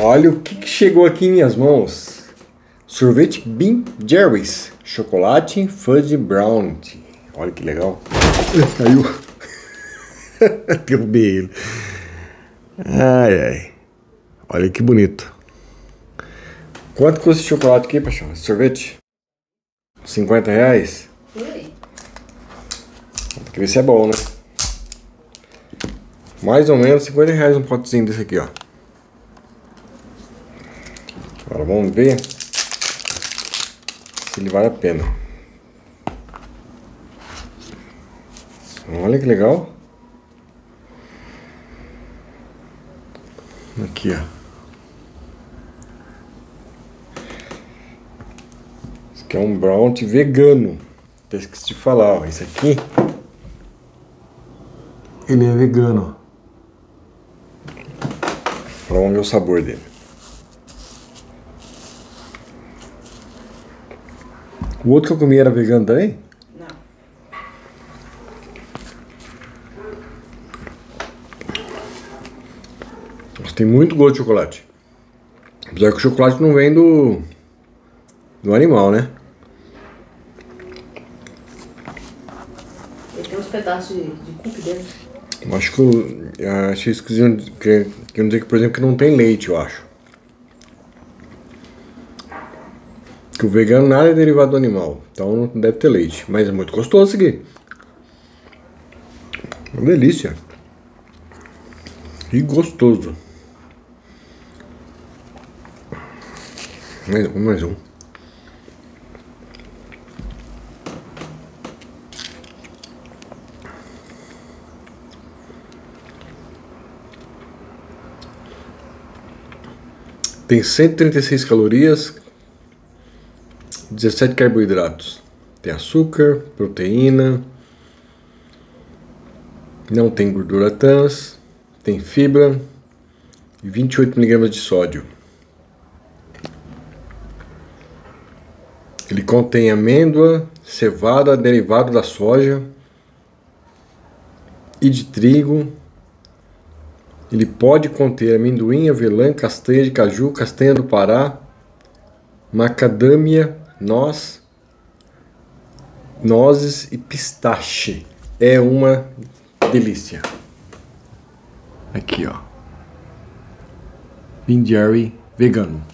Olha o que chegou aqui em minhas mãos. Sorvete Ben Jerry's, chocolate fudge brownie. Olha que legal. Caiu. Derrubei ele. Ai, ai. Olha que bonito. Quanto custa esse chocolate aqui, paixão? Esse sorvete? R$50? Oi. Tem que ver se é bom, né? Mais ou menos R$50 um potezinho desse aqui, ó. Agora vamos ver se ele vale a pena. Olha que legal. Aqui, ó. Esse aqui é um brownie vegano. Até esqueci de falar, ó. Esse aqui, ele é vegano. Vamos ver o sabor dele. O outro que eu comi era vegano também? Não. Tem muito gosto de chocolate. Apesar que o chocolate não vem do animal, né? Ele tem uns pedaços de cookie dentro. Eu acho que eu achei esquisito que não dizer que, por exemplo, que não tem leite, eu acho. Que o vegano nada é derivado do animal, então não deve ter leite. Mas é muito gostoso isso aqui. Uma delícia. E gostoso. Mais um. Tem 136 calorias, 17 carboidratos. Tem açúcar, proteína, não tem gordura trans, tem fibra e 28 mg de sódio. Ele contém amêndoa, cevada, derivado da soja e de trigo. Ele pode conter amendoim, avelã, castanha de caju, castanha do Pará, macadâmia, nozes e pistache. É uma delícia. Aqui, ó. Ben Jerry vegano.